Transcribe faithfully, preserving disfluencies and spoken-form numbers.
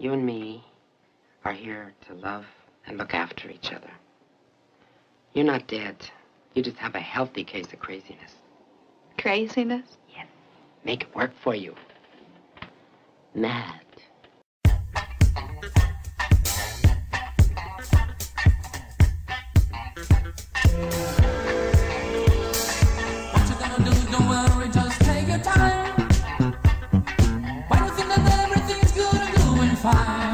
You and me are here to love and look after each other. You're not dead. You just have a healthy case of craziness. Craziness? Yes. Make it work for you. Mad. What you gonna do? Don't worry, just take your time. When you think that everything's good and doing fine.